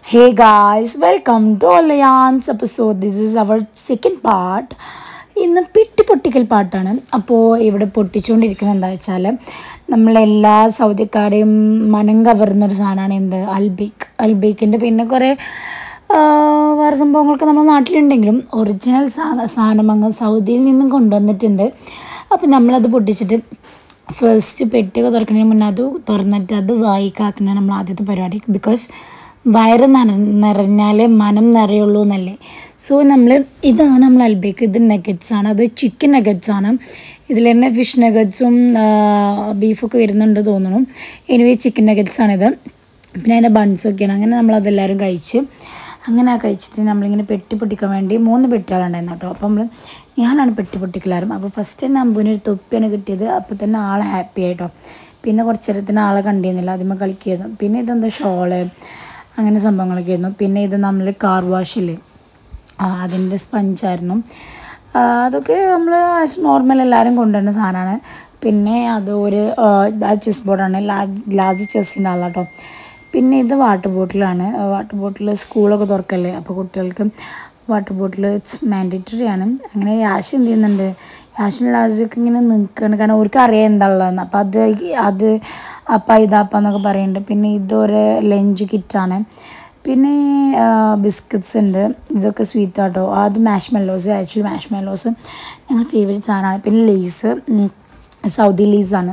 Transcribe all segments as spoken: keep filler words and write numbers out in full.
Hey guys, welcome to Alliance episode. This is our second part. ഇന്ന് പെട്ടി പൊട്ടിക്കൽ പാട്ടാണ്. അപ്പോൾ ഇവിടെ പൊട്ടിച്ചുകൊണ്ടിരിക്കുന്നത് എന്താ വെച്ചാൽ നമ്മളെല്ലാ സൗദിക്കാരെയും മനം കവർന്നൊരു സാധനമാണ് എന്ത് അൽബീക്ക് അൽബീക്കിൻ്റെ പിന്നെ കുറേ വേറെ സംഭവങ്ങളൊക്കെ നമ്മുടെ നാട്ടിലുണ്ടെങ്കിലും ഒറിജിനൽ സാധന സാധനം അങ്ങ് സൗദിയിൽ നിന്നും കൊണ്ടുവന്നിട്ടുണ്ട്. അപ്പോൾ നമ്മളത് പൊട്ടിച്ചിട്ട് ഫസ്റ്റ് പെട്ടിയൊക്കെ തുറക്കുന്നതിന് മുന്നേ അത് തുറന്നിട്ട് അത് വായിക്കാക്കുന്ന നമ്മൾ ആദ്യത്തെ പരിപാടി. ബിക്കോസ് വയറ് നിറ നിറഞ്ഞാലേ മനം നിറയുള്ളൂ എന്നല്ലേ. സോ നമ്മൾ ഇതാണ് നമ്മൾ അൽബീക്ക്. ഇത് നഗറ്റ്സാണ്, അത് ചിക്കൻ നഗറ്റ്സാണ്. ഇതിൽ തന്നെ ഫിഷ് നഗറ്റ്സും ബീഫൊക്കെ വരുന്നുണ്ട് തോന്നുന്നു. എനിവേ ചിക്കൻ നഗറ്റ്സാണിത്. പിന്നെ അതിൻ്റെ ബൺസൊക്കെയാണ്. അങ്ങനെ നമ്മളതെല്ലാവരും കഴിച്ച് അങ്ങനെ കഴിച്ചിട്ട് നമ്മളിങ്ങനെ പെട്ടി പൊട്ടിക്കാൻ വേണ്ടി മൂന്ന് പെട്ടികളുണ്ടായിരുന്നു കേട്ടോ. അപ്പോൾ നമ്മൾ ഞാനാണ് പെട്ടി പൊട്ടിക്കലാരും. അപ്പോൾ ഫസ്റ്റ് തന്നെ അമ്പൂനൊരു തൊപ്പിയാണ് കിട്ടിയത്. അപ്പോൾ തന്നെ ആളെ ഹാപ്പി ആയിട്ടോ. പിന്നെ കുറച്ച് നേരത്തിന് ആളെ കണ്ടിരുന്നില്ല, അതിമ്മ കളിക്കായിരുന്നു. പിന്നെ ഇതെന്താ ഷോള് അങ്ങനെ സംഭവങ്ങളൊക്കെ ആയിരുന്നു. പിന്നെ ഇത് നമ്മൾ കാർ വാഷില്ലേ അതിൻ്റെ സ്പഞ്ചായിരുന്നു. അതൊക്കെ നമ്മൾ നോർമൽ എല്ലാവരും കൊണ്ടുവരുന്ന സാധനമാണ്. പിന്നെ അത് ഒരു ചെസ് ബോർഡാണ്, ലാർജ് ലാർജ് ചെസ്സിൻ്റെ ആളാണ് കേട്ടോ. പിന്നെ ഇത് വാട്ടർ ബോട്ടിലാണ്. വാട്ടർ ബോട്ടിൽ സ്കൂളൊക്കെ തുറക്കല്ലേ, അപ്പോൾ കുട്ടികൾക്ക് വാട്ടർ ബോട്ടിൽ ഇറ്റ്സ് മാൻഡേറ്ററി ആണ്. അങ്ങനെ യാഷ് എന്ത് ചെയ്യുന്നുണ്ട്, യാഷിന് ലാസ്റ്റൊക്കെ ഇങ്ങനെ നിൽക്കുകയാണ്, കാരണം അവർക്ക് അറിയാം എന്താ ഉള്ളതെന്ന്. അപ്പോൾ അത് അത് അപ്പ ഇതാപ്പ എന്നൊക്കെ പറയുന്നുണ്ട്. പിന്നെ ഇതൊരു ലഞ്ച് കിറ്റാണ്. പിന്നെ ബിസ്ക്കറ്റ്സ് ഉണ്ട്, ഇതൊക്കെ സ്വീറ്റ് ആട്ടോ. അത് മാഷ് മെല്ലോസ്, ആക്ച്വലി മാഷ് മെല്ലോസ് ഞങ്ങൾ ഫേവറേറ്റ് സാധനമാണ്. പിന്നെ ലേസ് സൗദി ലേസാണ്,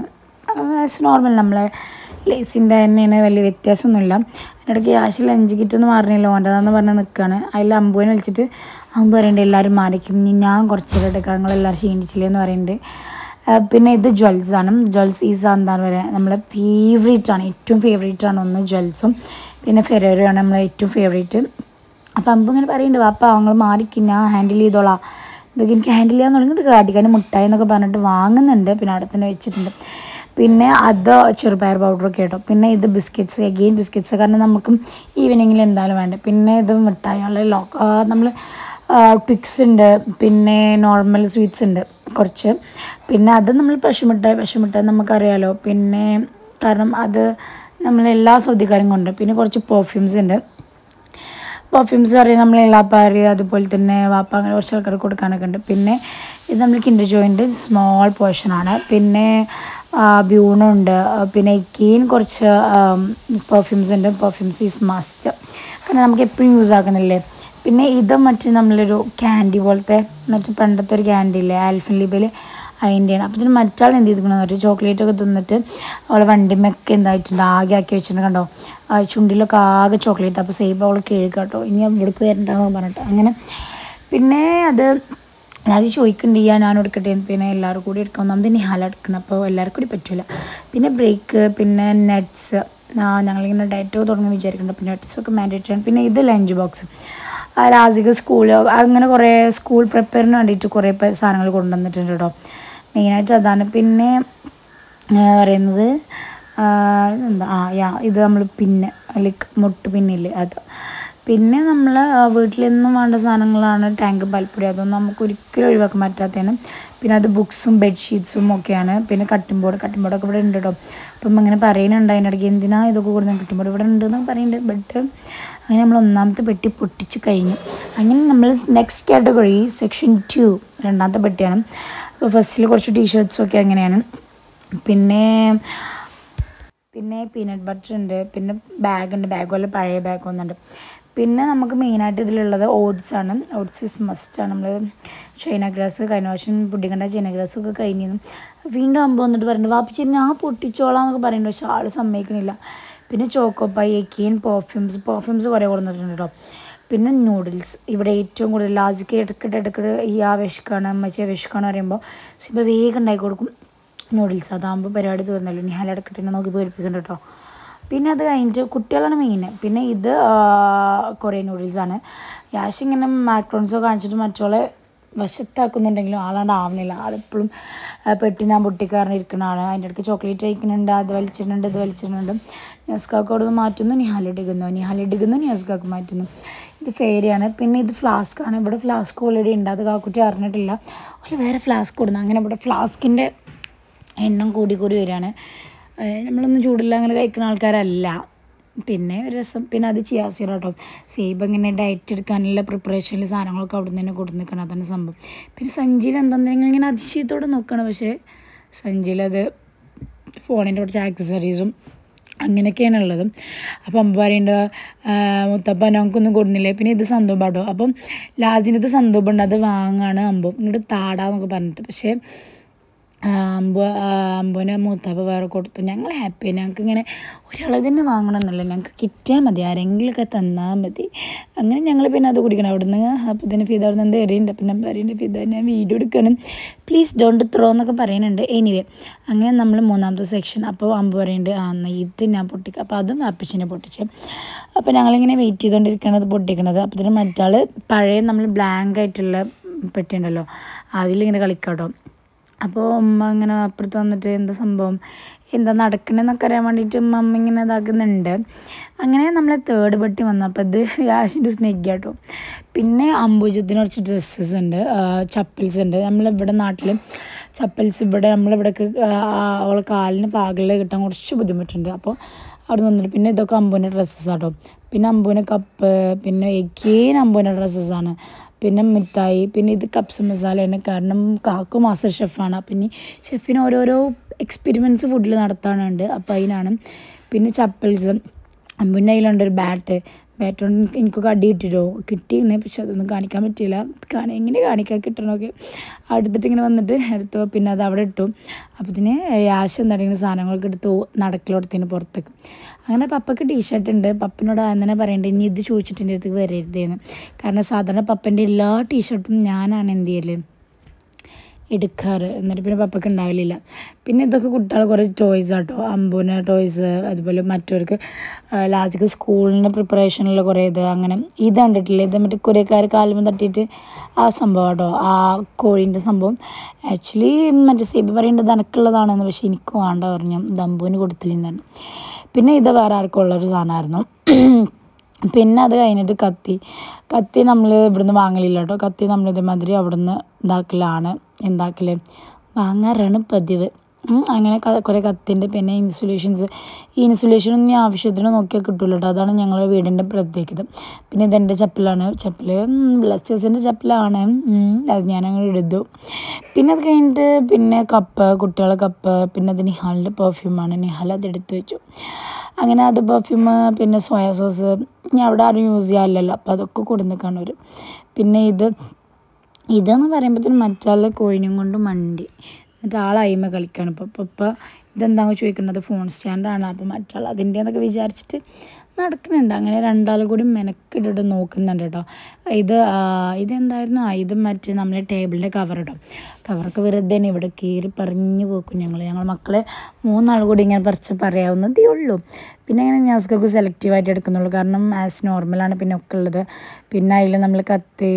നോർമൽ നമ്മളെ ലേസിൻ്റെ തന്നെയാണ്, വലിയ വ്യത്യാസമൊന്നുമില്ല. അതിനിടയ്ക്ക് യാഷ് ലഞ്ച് കിറ്റൊന്നും മാറണില്ല, ഓൻ്റെതാന്ന് പറഞ്ഞ് നിൽക്കുകയാണ്. അതിൽ അമ്പുവിനെ വിളിച്ചിട്ട് അമ്പ് പറയുന്നുണ്ട് എല്ലാവരും മാറിക്കും, ഞാൻ കുറച്ചേരം എടുക്കാം, നിങ്ങളെല്ലാവരും ക്ഷീണിച്ചില്ലേ എന്ന് പറയുന്നുണ്ട്. പിന്നെ ഇത് ജ്വൽസാണ്. ജ്വൽസ് ഈസ എന്താണ് പറയുക, നമ്മളെ ഫേവറേറ്റാണ്, ഏറ്റവും ഫേവറേറ്റാണ് ഒന്ന് ജ്വൽസും പിന്നെ ഫെറേറയാണ് നമ്മളെ ഏറ്റവും ഫേവറേറ്റ്. അപ്പം അമ്പ് ഇങ്ങനെ പറയുന്നുണ്ട് വാപ്പ നിങ്ങൾ മാറിക്കും, ഞാൻ ഹാൻഡിൽ ചെയ്തോളാം, ഇതൊക്കെ എനിക്ക് ഹാൻഡിൽ ചെയ്യാൻ തുടങ്ങിയിട്ട് കാട്ടിക്കാൻ മുട്ടായി എന്നൊക്കെ പറഞ്ഞിട്ട് വാങ്ങുന്നുണ്ട്. പിന്നെ അവിടെ തന്നെ വെച്ചിട്ടുണ്ട്. പിന്നെ അത് ചെറുപയർ പൗഡറൊക്കെ കേട്ടോ. പിന്നെ ഇത് ബിസ്ക്കറ്റ്സ്, അഗെയിൻ ബിസ്ക്കറ്റ്സ്, കാരണം നമുക്കും ഈവനിങ്ങിൽ എന്തായാലും വേണ്ട. പിന്നെ ഇത് മിഠായികൾ ലോക്ക് നമ്മൾ ട്വിക്സ് ഉണ്ട്, പിന്നെ നോർമൽ സ്വീറ്റ്സ് ഉണ്ട് കുറച്ച്. പിന്നെ അത് നമ്മൾ പശുമിഠായി പശുമിഠായി നമുക്കറിയാലോ. പിന്നെ കാരണം അത് നമ്മളെല്ലാ സൗദിക്കാരും കൊണ്ട്. പിന്നെ കുറച്ച് പെർഫ്യൂംസ് ഉണ്ട്. പെർഫ്യൂംസ് അറിയാം നമ്മൾ എല്ലാപ്പാര്, അതുപോലെ തന്നെ വാപ്പ, അങ്ങനെ കുറച്ച് ആൾക്കാർക്ക് കൊടുക്കാനൊക്കെ ഉണ്ട്. പിന്നെ ഇത് നമ്മൾ കിൻഡർ ജോയിൻ്റെ സ്മോൾ പോർഷനാണ്. പിന്നെ ബ്യൂണുണ്ട്. പിന്നെ കീൻ കുറച്ച് പെർഫ്യൂംസ് ഉണ്ട്. പെർഫ്യൂംസ് ഈസ് മസ്റ്റ്, കാരണം നമുക്ക് എപ്പോഴും യൂസ് ആക്കുന്നില്ലേ. പിന്നെ ഇത് മറ്റേ നമ്മളൊരു ക്യാൻഡി പോലത്തെ മറ്റേ പണ്ടത്തെ ഒരു ക്യാൻഡി ഇല്ലേ ആൽഫൻ ലിബയിൽ, അതിൻ്റെയാണ്. അപ്പോൾ ഇതിന് മറ്റാൾ എന്ത് ചെയ്തിരിക്കണം, ഒരു ചോക്ലേറ്റൊക്കെ തിന്നിട്ട് അവളെ വണ്ടിമൊക്കെ എന്തായിട്ടുണ്ട് ആകെ ആക്കി വെച്ചിട്ടുണ്ട് കണ്ടോ. ചുണ്ടിലൊക്കെ ആകെ ചോക്ലേറ്റ്. അപ്പോൾ സേബ് അവൾ കേൾക്കുക കേട്ടോ, ഇനി ഇവിടേക്ക് വരണ്ടാന്ന് പറഞ്ഞിട്ട് അങ്ങനെ. പിന്നെ അത് ഞാൻ ചോദിക്കുന്നുണ്ട് ചെയ്യാൻ ഞാൻ എടുക്കട്ടെ, പിന്നെ എല്ലാവരും കൂടി എടുക്കാം. ഒന്നാമത് നിഹാല എടുക്കണം, അപ്പോൾ എല്ലാവർക്കും കൂടി പറ്റില്ല. പിന്നെ ബ്രേക്ക്, പിന്നെ നട്ട്സ്, ഞങ്ങളിങ്ങനെ ഡയറ്റ് തുടങ്ങി വിചാരിക്കുന്നുണ്ട്. പിന്നെ നട്ട്സൊക്കെ മാൻഡേറ്ററി ആണ്. പിന്നെ ഇത് ലഞ്ച് ബോക്സ്, രാസിക സ്കൂൾ അങ്ങനെ കുറേ സ്കൂൾ പ്രിപ്പയറിന് വേണ്ടിയിട്ട് കുറേ സാധനങ്ങൾ കൊണ്ടുവന്നിട്ടുണ്ട് കേട്ടോ. മെയിനായിട്ട് അതാണ്. പിന്നെ പറയുന്നത് എന്താ ആ യാ ഇത് നമ്മൾ പിന്നെ ലൈക്ക് മുട്ട് പിന്നില്ലേ അത്. പിന്നെ നമ്മൾ വീട്ടിലെന്നും വേണ്ട സാധനങ്ങളാണ് ടാങ്ക് പാൽപ്പൊടി, അതൊന്നും നമുക്ക് ഒരിക്കലും ഒഴിവാക്കാൻ പറ്റാത്തതാണ്. പിന്നെ അത് ബുക്സും ബെഡ്ഷീറ്റ്സും ഒക്കെയാണ്. പിന്നെ കട്ടിംഗ് ബോർഡ് കട്ടിംഗ് ബോർഡൊക്കെ ഇവിടെ ഉണ്ട് കേട്ടോ. അപ്പം അങ്ങനെ പറയുന്നുണ്ട് അതിനിടയ്ക്ക് എന്തിനാ ഇതൊക്കെ കൊടുക്കുന്നത്, കട്ടിംഗ് ബോർഡ് ഇവിടെ ഉണ്ടെന്ന് പറയുന്നുണ്ട്. ബട്ട് അങ്ങനെ നമ്മൾ ഒന്നാമത്തെ പെട്ടി പൊട്ടിച്ച് കഴിഞ്ഞു. അങ്ങനെ നമ്മൾ നെക്സ്റ്റ് കാറ്റഗറി സെക്ഷൻ ടു രണ്ടാമത്തെ പെട്ടിയാണ്. അപ്പോൾ ഫസ്റ്റിൽ കുറച്ച് ടീഷർട്ട്സൊക്കെ അങ്ങനെയാണ്. പിന്നെ പിന്നെ പീനട്ട് ബട്ടർ ഉണ്ട്. പിന്നെ ബാഗുണ്ട്, ബാഗ് പോലെ പഴയ ബാഗ് ഒന്നുണ്ട്. പിന്നെ നമുക്ക് മെയിനായിട്ട് ഇതിലുള്ളത് ഓട്സാണ്. ഓട്സ് ഇസ് മസ്റ്റാണ്. നമ്മൾ ചൈന ഗ്രാസ് കഴിഞ്ഞ വർഷം പുഡിങ്ങണ്ട ചൈന ഗ്രാസൊക്കെ കഴിഞ്ഞിരുന്നു. വീണ്ടും അമ്പ് വന്നിട്ട് പറയുന്നുണ്ട് വാപ്പിച്ച് ഞാൻ പൊട്ടിച്ചോളാം എന്നൊക്കെ പറയുന്നുണ്ട്, പക്ഷേ ആൾ സമ്മതിക്കണില്ല. പിന്നെ ചോക്കോപ്പായി, എക്കീൻ, പെർഫ്യൂംസ് പെർഫ്യൂംസ് കുറേ കൊടുത്തിട്ടുണ്ട് കേട്ടോ. പിന്നെ നൂഡിൽസ്, ഇവിടെ ഏറ്റവും കൂടുതൽ ലാജിക്ക് ഇടയ്ക്കിട്ട് ഇടയ്ക്കിട്ട് ഈ ആ വിശക്കാണ് അമ്മച്ചി വിശക്കാണ് പറയുമ്പോൾ സിബ വേഗം ഉണ്ടാക്കി കൊടുക്കും നൂഡിൽസ്. അതാകുമ്പോൾ പരിപാടി തീർന്നല്ലോ, നിഹാല ഇടയ്ക്കിട്ട് നോക്കി പേടിപ്പിക്കുന്നുണ്ട് കേട്ടോ. പിന്നെ അത് കഴിഞ്ഞിട്ട് കുട്ടികളാണ് മെയിൻ. പിന്നെ ഇത് കൊറിയൻ നൂഡിൽസാണ്. യാഷ് ഇങ്ങനെ മാക്രോൺസോ കാണിച്ചിട്ട് മറ്റുള്ള വശത്താക്കുന്നുണ്ടെങ്കിലും ആളാണ്ട് ആവുന്നില്ല. ആളെപ്പോഴും പെട്ടി ഞാൻ പൊട്ടിക്കാറിനിരിക്കുന്നതാണ്. അതിൻ്റെ ഇടയ്ക്ക് ചോക്ലേറ്റ് കഴിക്കുന്നുണ്ട്, അത് വലിച്ചിടുന്നുണ്ട്, ഇത് വലിച്ചിടുന്നുണ്ട്. നെസ്കാക്കോട് മാറ്റുന്നു, നിഹാലിടുന്നു, നിഹാലിടുന്നു, നെസ്കാക്ക് മാറ്റുന്നു. ഇത് ഫെയറിയാണ്. പിന്നെ ഇത് ഫ്ലാസ്ക്കാണ്. ഇവിടെ ഫ്ലാസ്ക് ഓൾറെഡി ഉണ്ട്, അത് കാക്കുറ്റി അറിഞ്ഞിട്ടില്ല. ഒരു വേറെ ഫ്ലാസ്ക് കൊടുക്കുന്നു. അങ്ങനെ ഇവിടെ ഫ്ലാസ്കിൻ്റെ എണ്ണം കൂടി കൂടി വരികയാണ്. നമ്മളൊന്നും ചൂടില്ല അങ്ങനെ കഴിക്കുന്ന ആൾക്കാരല്ല. പിന്നെ ഒരു രസം. പിന്നെ അത് ചിയാസീഡ് കേട്ടോ. സേബ് ഇങ്ങനെ ഡയറ്റ് എടുക്കാനുള്ള പ്രിപ്പറേഷനിൽ സാധനങ്ങളൊക്കെ അവിടെ നിന്ന് തന്നെ കൊടുത്ത് നിൽക്കണം. അതാണ് സംഭവം. പിന്നെ സഞ്ചിയിൽ എന്താണെന്നുണ്ടെങ്കിൽ ഇങ്ങനെ അതിശയത്തോടെ നോക്കണം. പക്ഷേ സഞ്ചിയിലത് ഫോണിൻ്റെ കുറച്ച് ആക്സസറീസും അങ്ങനെയൊക്കെയാണ് ഉള്ളത്. അപ്പം അമ്പ പറയുന്നുണ്ട് മുത്തപ്പ ഞങ്ങൾക്കൊന്നും കൊടുന്നില്ലേ. പിന്നെ ഇത് സന്തോഷാട്ടോ. അപ്പം ലാജിനത് സന്തോഷുണ്ട്, അത് വാങ്ങാണ് അമ്പം ഇങ്ങോട്ട് താടാന്നൊക്കെ പറഞ്ഞിട്ട്. പക്ഷേ അമ്പ അമ്പുവിന് മൂത്തപ്പ വേറെ കൊടുത്തു. ഞങ്ങൾ ഹാപ്പി. ഞങ്ങൾക്ക് ഇങ്ങനെ ഒരാളെ തന്നെ വാങ്ങണമെന്നല്ല, ഞങ്ങൾക്ക് കിട്ടിയാൽ മതി, ആരെങ്കിലുമൊക്കെ തന്നാൽ മതി. അങ്ങനെ ഞങ്ങൾ പിന്നെ അത് കുടിക്കണം അവിടെ നിന്ന്. അപ്പോൾ ഇതിന് ഫിദ അവിടെ നിന്ന് എറിയുന്നുണ്ട്. അപ്പം ഞാൻ പറയുന്നുണ്ട് ഫിദ ഞാൻ വീഡിയോ എടുക്കണം പ്ലീസ് ഡോണ്ട് ത്രോ എന്നൊക്കെ പറയുന്നുണ്ട്. എനിവേ അങ്ങനെ നമ്മൾ മൂന്നാമത്തെ സെക്ഷൻ. അപ്പോൾ അമ്പ് പറയുന്നുണ്ട് ആ എന്നാൽ ഇത് ഞാൻ പൊട്ടിക്കുക. അപ്പോൾ അതും അപ്പച്ചിനെ പൊട്ടിച്ച്. അപ്പോൾ ഞങ്ങളിങ്ങനെ വെയിറ്റ് ചെയ്തുകൊണ്ടിരിക്കണത് പൊട്ടിക്കണത്. അപ്പോൾ ഇതിന് മറ്റാൾ പഴയ നമ്മൾ ബ്ലാങ്ക് ആയിട്ടുള്ള പെട്ടിയുണ്ടല്ലോ അതിലിങ്ങനെ കളിക്കാട്ടോ. അപ്പോൾ ഉമ്മ ഇങ്ങനെ അപ്പുറത്ത് വന്നിട്ട് എന്താ സംഭവം എന്താ നടക്കണമെന്നൊക്കെ അറിയാൻ വേണ്ടിയിട്ട് അമ്മ ഇങ്ങനെ ഇതാക്കുന്നുണ്ട്. അങ്ങനെ നമ്മളെ തേർഡ് പെട്ടി വന്നു. അപ്പോൾ ഇത് യാഷിൻ്റെ സ്നെഗ് കേട്ടോ. പിന്നെ അംബുജത്തിന് കുറച്ച് ഡ്രസ്സസ് ഉണ്ട്, ചപ്പൽസ് ഉണ്ട്. നമ്മളിവിടെ നാട്ടിൽ ചപ്പൽസ് ഇവിടെ നമ്മളിവിടെയൊക്കെ അവളെ കാലിന് പാകലിൽ കിട്ടാൻ കുറച്ച് ബുദ്ധിമുട്ടുണ്ട്. അപ്പോൾ അവിടെ നിന്നിട്ട് പിന്നെ ഇതൊക്കെ അമ്പൂൻ്റെ ഡ്രസ്സസ് ആട്ടോ. പിന്നെ അമ്പൂന് കപ്പ്, പിന്നെ എഗെയിൻ അമ്പൂൻ്റെ ഡ്രസ്സസ്സാണ്. പിന്നെ മിഠായി, പിന്നെ ഇത് കപ്സ് മസാലയാണ്. കാരണം കാക്കു മാസ്റ്റർ ഷെഫാണ്. അപ്പം ഇനി ഷെഫിന് ഓരോരോ എക്സ്പെരിമെൻറ്റ്സ് ഫുഡിൽ നടത്താനുണ്ട്. അപ്പോൾ അതിനാണ്. പിന്നെ ചപ്പൽസ്, അമ്പൂൻ്റെ കയ്യിലുണ്ടൊരു ബാറ്റ്. ബാറ്റ് കൊണ്ട് എനിക്കൊക്കെ അടി കിട്ടിയിട്ടോ കിട്ടിയിരുന്നേ. പക്ഷെ അതൊന്നും കാണിക്കാൻ പറ്റിയില്ല. കാണി എങ്ങനെ കാണിക്കാൻ കിട്ടണമൊക്കെ അടുത്തിട്ട് ഇങ്ങനെ വന്നിട്ട് എടുത്തു. പിന്നെ അത് അവിടെ ഇട്ടു. അപ്പോൾ ഇതിന് യാശ് എന്താണ് സാധനങ്ങളൊക്കെ എടുത്തു നടക്കലോടത്തിന് പുറത്തേക്ക്. അങ്ങനെ പപ്പയ്ക്ക് ടീഷർട്ട് ഉണ്ട്. പപ്പനോട് അങ്ങനെ പറയേണ്ടത് ഇനി ഇത് ചോദിച്ചിട്ട് എൻ്റെ അടുത്തേക്ക് വരരുതേന്ന്. കാരണം സാധാരണ പപ്പൻ്റെ എല്ലാ ടീഷർട്ടും ഞാനാണ് എന്ത് ചെയ്യല് എടുക്കാറ്. എന്നിട്ട് പിന്നെ പപ്പയ്ക്ക് ഉണ്ടാവില്ല. പിന്നെ ഇതൊക്കെ കുട്ടികൾ കുറേ ടോയ്സ് ആട്ടോ. അമ്പൂന് ടോയ്സ്, അതുപോലെ മറ്റവർക്ക് ലാസ്റ്റ് സ്കൂളിൻ്റെ പ്രിപ്പറേഷനുള്ള കുറേ ഇത്. അങ്ങനെ ഇത് കണ്ടിട്ടില്ല, ഇത് മറ്റേ കുരക്കാർ കാലുമ്പോൾ തട്ടിയിട്ട് ആ സംഭവം കേട്ടോ, ആ കോഴീൻ്റെ സംഭവം. ആക്ച്വലി മറ്റേ സേബി പറയേണ്ടത് എനക്കുള്ളതാണെന്ന്, പക്ഷേ എനിക്ക് വേണ്ട പറഞ്ഞു. ഇത് അമ്പൂന് കൊടുത്തില്ലെന്നാണ്. പിന്നെ ഇത് വേറെ ആർക്കും ഉള്ളൊരു സാധനമായിരുന്നു. പിന്നെ അത് കഴിഞ്ഞിട്ട് കത്തി കത്തി നമ്മൾ ഇവിടുന്ന് വാങ്ങലില്ല കേട്ടോ. കത്തി നമ്മൾ ഇതേമാതിരി അവിടെ നിന്ന് ഇതാക്കലാണ് എന്താക്കൽ വാങ്ങാറാണ് പതിവ്. അങ്ങനെ കുറേ കത്തിൻ്റെ. പിന്നെ ഇൻസുലേഷൻസ്, ഈ ഇൻസുലേഷനൊന്നും ഞാൻ ആവശ്യത്തിന് നോക്കിയാൽ കിട്ടുമല്ലോ കേട്ടോ. അതാണ് ഞങ്ങളുടെ വീടിൻ്റെ പ്രത്യേകത. പിന്നെ ഇതെൻ്റെ ചപ്പലാണ്. ചപ്പൽ ബ്ലസ്റ്റേഴ്സിൻ്റെ ചപ്പലാണ്. അത് ഞാനങ്ങനെ എടുത്തു. പിന്നെ അത് കഴിഞ്ഞിട്ട് പിന്നെ കപ്പ്, കുട്ടികളുടെ കപ്പ്. പിന്നെ അത് നിഹാലിൻ്റെ പെർഫ്യൂമാണ്. നിഹാൽ അത് എടുത്ത് വെച്ചു. അങ്ങനെ അത് പെർഫ്യൂം, പിന്നെ സോയ സോസ് ഞാൻ അവിടെ ആരും യൂസ് ചെയ്യാറില്ലല്ലോ. അപ്പോൾ അതൊക്കെ കൊടുന്നിക്കാണ് ഒരു. പിന്നെ ഇത് ഇതെന്ന് പറയുമ്പോഴത്തേനും മറ്റാൾ കോഴിനും കൊണ്ട് മണ്ടി. എന്നിട്ട് ആൾ അയിമ കളിക്കുകയാണ്. ഇപ്പോൾ ഇപ്പോൾ ഇപ്പോൾ ഇതെന്താണെന്ന് ചോദിക്കുന്നത് ഫോൺ സ്റ്റാൻഡാണ്. അപ്പോൾ മറ്റാൾ അതിൻ്റെ എന്നൊക്കെ വിചാരിച്ചിട്ട് നടക്കുന്നുണ്ട്. അങ്ങനെ രണ്ടാളും കൂടി മെനക്കിട്ടിട്ട് നോക്കുന്നുണ്ട് കേട്ടോ. ഇത് ഇതെന്തായിരുന്നു ആ ഇത് മറ്റേ നമ്മളെ ടേബിളിൻ്റെ കവർ കേട്ടോ. കവറൊക്കെ വെറുതെ തന്നെ ഇവിടെ കീറി പറഞ്ഞു പോക്കും ഞങ്ങൾ. ഞങ്ങൾ മക്കളെ മൂന്നാൾ കൂടി ഇങ്ങനെ പറിച്ച് പറയാവുന്നതേ ഉള്ളൂ. പിന്നെ അങ്ങനെ ഞാസ്കൊക്കെ സെലക്റ്റീവായിട്ട് എടുക്കുന്നുള്ളൂ. കാരണം ആസ് നോർമലാണ് പിന്നെ ഒക്കെ ഉള്ളത്. പിന്നെ അതിൽ നമ്മൾ കത്തി,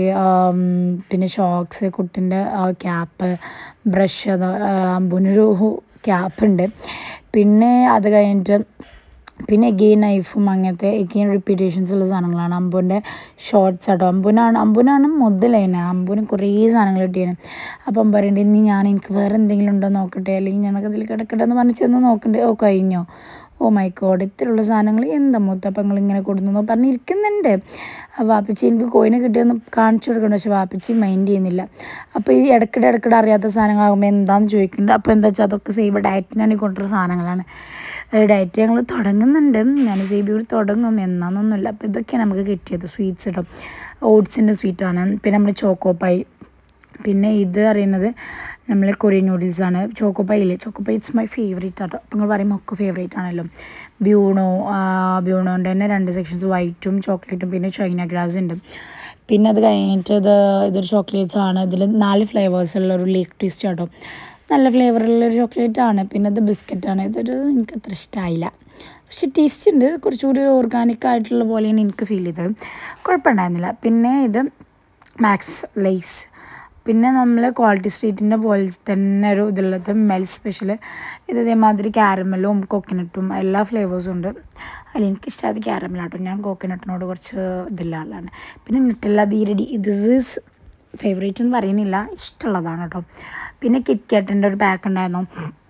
പിന്നെ ഷോക്സ്, കുട്ടിൻ്റെ ക്യാപ്പ്, ബ്രഷ്, അത് അമ്പൂനൊരു ക്യാപ്പുണ്ട്. പിന്നെ അത് കഴിഞ്ഞിട്ട് പിന്നെ എഗെയിൻ നൈഫും അങ്ങനത്തെ എഗെയിൻ റിപ്പീറ്റേഷൻസ് ഉള്ള സാധനങ്ങളാണ്. അമ്പൂൻ്റെ ഷോർട്ട്സ് ആട്ടോ. അമ്പൂനാണ് അമ്പൂനാണ് മുതലേനെ അമ്പൂന് കുറേ സാധനങ്ങൾ കിട്ടിയേനെ. അപ്പം പറയണ്ടേ ഇനി ഞാൻ എനിക്ക് വേറെ എന്തെങ്കിലും ഉണ്ടോ നോക്കട്ടെ, അല്ലെങ്കിൽ ഞാനൊക്കെ അതിൽ കിടക്കട്ടെ എന്ന് പറഞ്ഞ് ചെന്ന് നോക്കണ്ടേ. ഓ കഴിഞ്ഞോ, ഓ മൈ ഗോഡ് ഇത്രയുള്ള സാധനങ്ങൾ എന്താ മൂത്തപ്പങ്ങൾ ഇങ്ങനെ കൊടുക്കുന്നോ പറഞ്ഞിരിക്കുന്നുണ്ട്. വാപ്പിച്ചി എനിക്ക് കോയിനെ കിട്ടിയൊന്ന് കാണിച്ചു കൊടുക്കണം. പക്ഷെ വാപ്പിച്ചി മൈൻഡ് ചെയ്യുന്നില്ല. അപ്പോൾ ഈ ഇടയ്ക്കിടെ ഇടയ്ക്കിടെ അറിയാത്ത സാധനങ്ങളാകുമ്പോൾ എന്താണെന്ന് ചോദിക്കുന്നുണ്ട്. അപ്പോൾ എന്താ വെച്ചാൽ അതൊക്കെ സേബ് ഡയറ്റിനാണ് കൊണ്ടുവരുന്ന സാധനങ്ങളാണ്. ഡയറ്റ് ഞങ്ങൾ തുടങ്ങുന്നുണ്ട്. ഞാൻ സേബി കൂടി തുടങ്ങും എന്നാന്നൊന്നുമില്ല. അപ്പോൾ ഇതൊക്കെയാണ് നമുക്ക് കിട്ടിയത്. സ്വീറ്റ്സ് കേട്ടോ, ഓട്സിൻ്റെ സ്വീറ്റാണ്. പിന്നെ നമ്മൾ ചോക്കോ പൈ. പിന്നെ ഇത് അറിയുന്നത് നമ്മൾ കൊറിയൻ നൂഡിൽസാണ്. ചോക്കോ പൈ ഇല്ലേ, choco pie it's my favourite ആട്ടോ. അപ്പോൾ നിങ്ങൾ പറയുമ്പോൾ ഒക്കെ ഫേവറേറ്റ് ആണല്ലോ. ബ്യൂണോ, ബ്യൂണോൻ്റെ തന്നെ രണ്ട് സെക്ഷൻസ്, വൈറ്റും ചോക്ലേറ്റും പിന്നെ ചൈന ഗ്രാസ് ഉണ്ട്. പിന്നെ അത് കഴിഞ്ഞിട്ട് ഇത് ഇതൊരു ചോക്ലേറ്റ്സ് ആണ്. ഇതിൽ നാല് ഫ്ലേവേഴ്സ് ഉള്ള ഒരു ലേക്ക് ട്വിസ്റ്റ് ആട്ടോ. നല്ല ഫ്ലേവറുള്ളൊരു ചോക്ലേറ്റ് ആണ്. പിന്നെ ഇത് ബിസ്ക്കറ്റാണ്. ഇതൊരു എനിക്ക് അത്ര ഇഷ്ടമായില്ല, പക്ഷെ ടേസ്റ്റ് ഉണ്ട്. കുറച്ചുകൂടി ഓർഗാനിക് ആയിട്ടുള്ള പോലെയാണ് എനിക്ക് ഫീൽ ചെയ്തത്. കുഴപ്പമുണ്ടായിരുന്നില്ല. പിന്നെ ഇത് മാക്സ് ലേസ്. പിന്നെ നമ്മൾ ക്വാളിറ്റി സ്ട്രീറ്റിൻ്റെ പോലെ തന്നെ ഒരു ഇതുള്ളത് മെൽ സ്പെഷ്യൽ. ഇത് ഇതേമാതിരി ക്യാരമലും കോക്കനട്ടും എല്ലാ ഫ്ലേവേഴ്സും ഉണ്ട്. അതിൽ എനിക്കിഷ്ടമായത് ക്യാരമലാട്ടോ. ഞാൻ കോക്കനട്ടിനോട് കുറച്ച് ഇതില്ല ആളാണ്. പിന്നെ ന്യൂട്ടെല്ല ബീരടി, ദിസ് ഈസ് ഫേവറേറ്റ് എന്ന് പറയുന്നില്ല, ഇഷ്ടമുള്ളതാണ് കേട്ടോ. പിന്നെ കിറ്റ് കാറ്റിൻ്റെ ഒരു പാക്ക് ഉണ്ടായിരുന്നു.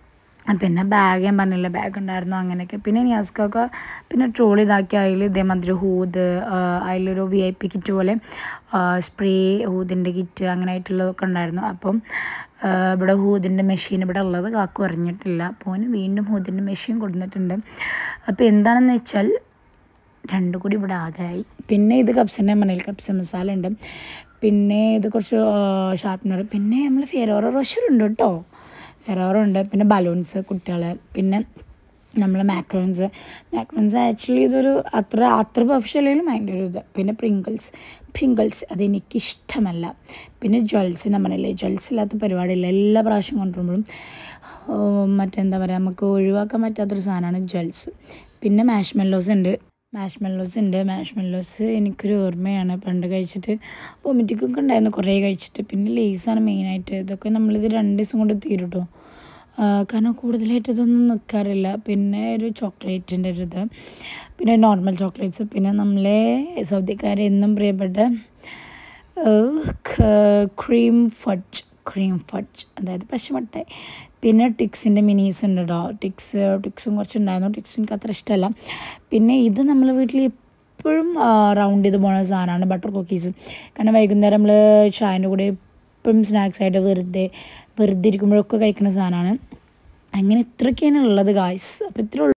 പിന്നെ ബാഗ് ഞാൻ പറഞ്ഞില്ല ബാഗ് ഉണ്ടായിരുന്നു അങ്ങനെയൊക്കെ. പിന്നെ നിയാസ്കൊക്കെ പിന്നെ ട്രോളി ഇതാക്കി അതിൽ ഇതേമാതിരി ഹൂത് അതിലൊരു വി ഐ പി കിറ്റ് പോലെ സ്പ്രേ ഹൂതിൻ്റെ കിറ്റ് അങ്ങനെ ആയിട്ടുള്ളതൊക്കെ ഉണ്ടായിരുന്നു. അപ്പം ഇവിടെ ഹൂതിൻ്റെ മെഷീൻ ഇവിടെ ഉള്ളത് കാക്കു അറിഞ്ഞിട്ടില്ല. അപ്പോൾ വീണ്ടും ഹൂതിൻ്റെ മെഷീൻ കൊടുത്തിട്ടുണ്ട്. അപ്പോൾ എന്താണെന്ന് വെച്ചാൽ രണ്ടും കൂടി ഇവിടെ ആദായി. പിന്നെ ഇത് കപ്സിൻ്റെ മണയിൽ കപ്സ മസാല ഉണ്ട്. പിന്നെ ഇത് കുറച്ച് ഷാർപ്പ്നർ. പിന്നെ നമ്മൾ ഫെറോറോ റോഷർ ഉണ്ട് കേട്ടോ, ഫെറോറോ ഉണ്ട്. പിന്നെ ബലൂൺസ് കുട്ടികൾ. പിന്നെ നമ്മൾ മാക്രോൺസ് മാക്രോൺസ് ആക്ച്വലി ഇതൊരു അത്ര അത്ര പെർഫെക്ഷനിലും അതിൻ്റെ ഒരു ഇത്. പിന്നെ പ്രിങ്കിൾസ് പ്രിങ്കിൾസ് അതെനിക്കിഷ്ടമല്ല. പിന്നെ ജ്വൽസ് നമ്മളില്ലേ, ജ്വൽസ് ഇല്ലാത്ത പരിപാടിയില്ല. എല്ലാ പ്രാവശ്യം കൊണ്ടുവരുമ്പോഴും മറ്റെന്താ പറയുക നമുക്ക് ഒഴിവാക്കാൻ പറ്റാത്തൊരു സാധനമാണ് ജ്വൽസ്. പിന്നെ മാഷ്മെല്ലോസ് ഉണ്ട് മാഷ്മെല്ലോസ് ഉണ്ട് മാഷ്മെല്ലോസ് എനിക്കൊരു ഓർമ്മയാണ് പണ്ട് കഴിച്ചിട്ട്. വൊമിറ്റിക്കൊക്കെ ഉണ്ടായിരുന്നു കുറേ കഴിച്ചിട്ട്. പിന്നെ ലേസാണ് മെയിനായിട്ട്. ഇതൊക്കെ നമ്മളിത് രണ്ട് ദിവസം കൊണ്ട് തീരും കേട്ടോ, കാരണം കൂടുതലായിട്ട് ഇതൊന്നും നിൽക്കാറില്ല. പിന്നെ ഒരു ചോക്ലേറ്റിൻ്റെ ഒരു ഇത്, പിന്നെ നോർമൽ ചോക്ലേറ്റ്സ്. പിന്നെ നമ്മളെ സൗദിക്കാരെ എന്നും പ്രിയപ്പെട്ട ക്രീം ഫഡ്ജ് ക്രീം ഫഡ്ജ് അതായത് പശുമട്ടായി. പിന്നെ ടിക്സിൻ്റെ മിനീസ് ഉണ്ട് കേട്ടോ. ടിക്സ് ടിക്സും കുറച്ചുണ്ടായിരുന്നു. ടിക്സ് എനിക്ക് അത്ര ഇഷ്ടമല്ല. പിന്നെ ഇത് നമ്മൾ വീട്ടിൽ എപ്പോഴും റൗണ്ട് ചെയ്ത് പോകുന്ന സാധനമാണ് ബട്ടർ കുക്കീസ്. കാരണം വൈകുന്നേരം നമ്മൾ ചായൻ്റെ കൂടെ എപ്പോഴും സ്നാക്സായിട്ട് വെറുതെ വെറുതെ ഇരിക്കുമ്പോഴൊക്കെ കഴിക്കുന്ന സാധനമാണ്. അങ്ങനെ ഇത്രയൊക്കെയാണ് ഉള്ളത് ഗായ്സ്. അപ്പോൾ ഇത്ര